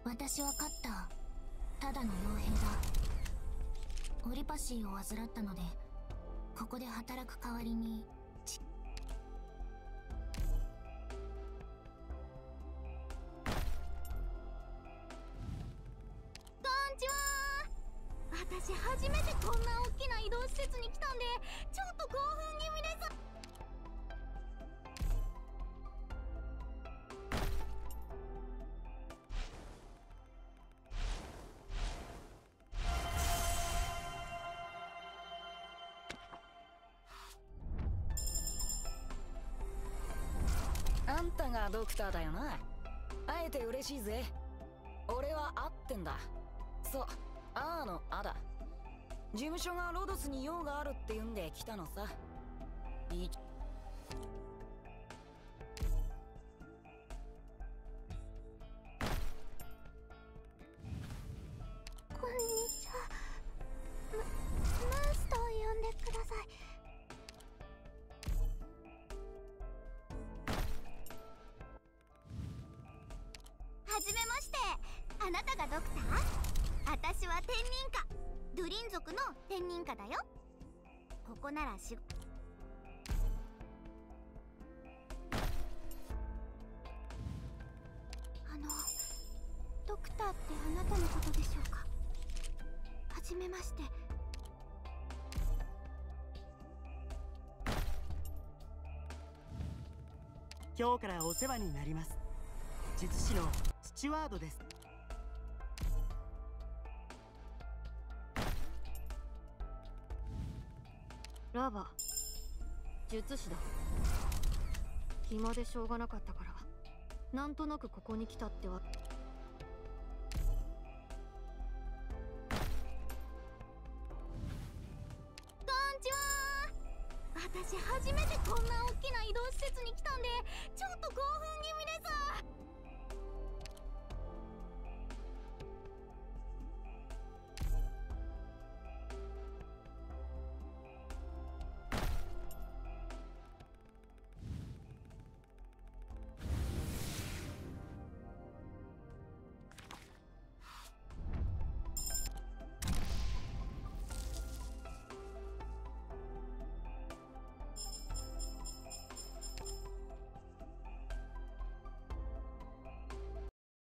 私は勝った。ただの傭兵だ。オリパシーを患ったので、ここで働く代わりに。 こんにちは。私初めてこんな大きな移動施設に来たんで、ちょっと興奮気味です。 あんたがドクターだよな。会えて嬉しいぜ。俺は合ってんだ。そう、アーのアだ。事務所がロドスに用があるって言うんで来たのさ。いい。 こんにちは。マスターを呼んでください。はじめまして。あなたがドクター？私は天人家。ドゥリン族の天人家だよ。ここならドクターってあなたのことでしょうか？はじめまして。 今日からお世話になります。術師のスチュワードです。 ラバ、術師だ。暇でしょうがなかったからなんとなくここに来たってわ。 こんにちは。私初めてこんな大きな移動施設に来たんで、ちょっと興奮気味です。